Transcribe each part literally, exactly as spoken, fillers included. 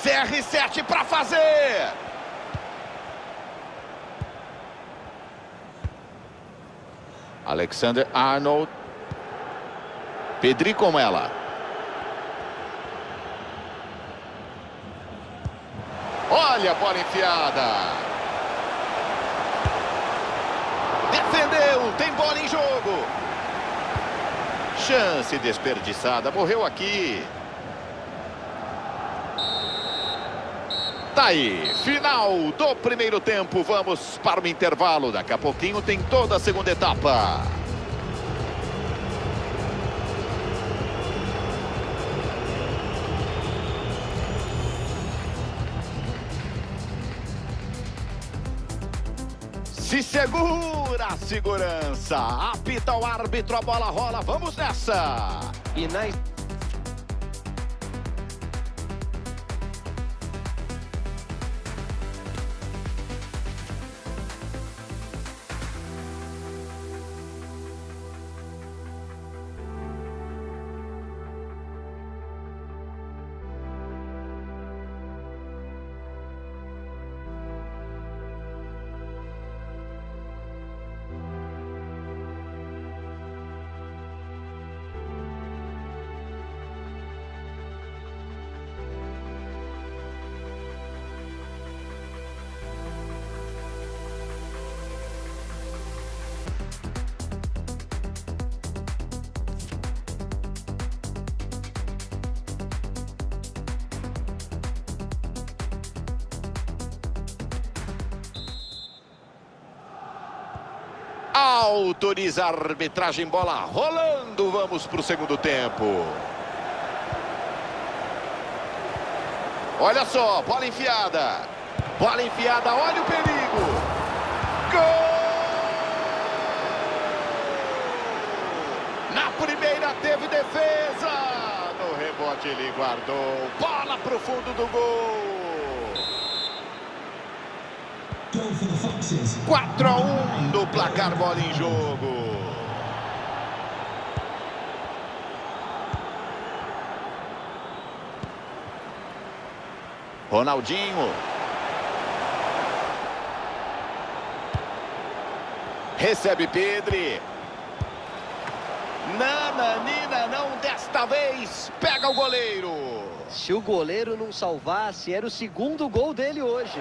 C R sete para fazer. Alexander Arnold. Pedri com ela. Olha a bola enfiada. Defendeu, tem bola em jogo. Chance desperdiçada, morreu aqui. Tá aí, final do primeiro tempo. Vamos para o intervalo. Daqui a pouquinho tem toda a segunda etapa. Se segura a segurança. Apita o árbitro, a bola rola. Vamos nessa. E na... Autoriza a arbitragem, bola rolando. Vamos para o segundo tempo. Olha só, bola enfiada. Bola enfiada, olha o perigo. Gol! Na primeira teve defesa. No rebote ele guardou. Bola para o fundo do gol. quatro a um do placar, bola em jogo. Ronaldinho. Recebe Pedri. Nananina, não desta vez. Pega o goleiro. Se o goleiro não salvasse, era o segundo gol dele hoje.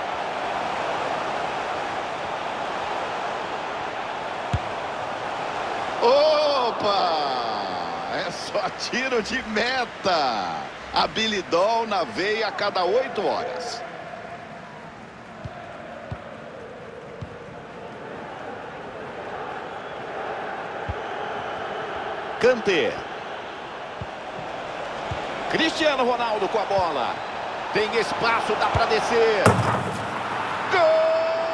Opa! É só tiro de meta. Habilidol na veia a cada oito horas. Kanté. Cristiano Ronaldo com a bola. Tem espaço, dá para descer. Gol!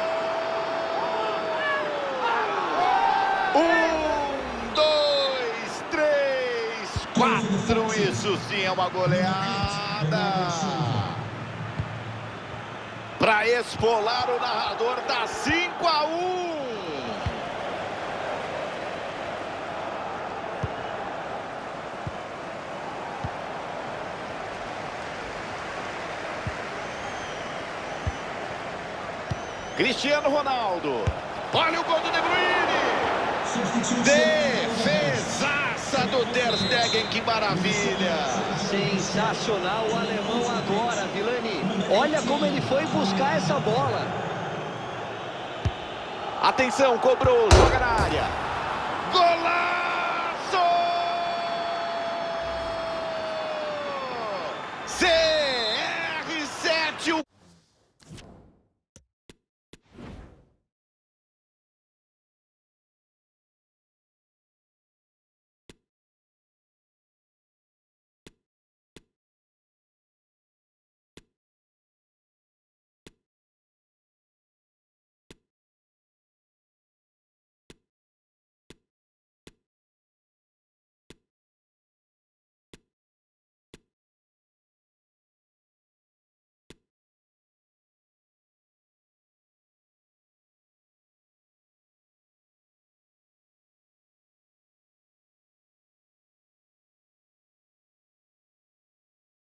Um, dois, três, quatro. Isso sim é uma goleada. Para esfolar o narrador, dá cinco a um. Cristiano Ronaldo. Olha o gol do De Bruyne. Defesaça do Ter Stegen, que maravilha. Sensacional o alemão agora, Vilani. Olha como ele foi buscar essa bola. Atenção, cobrou, joga na área. Golaço!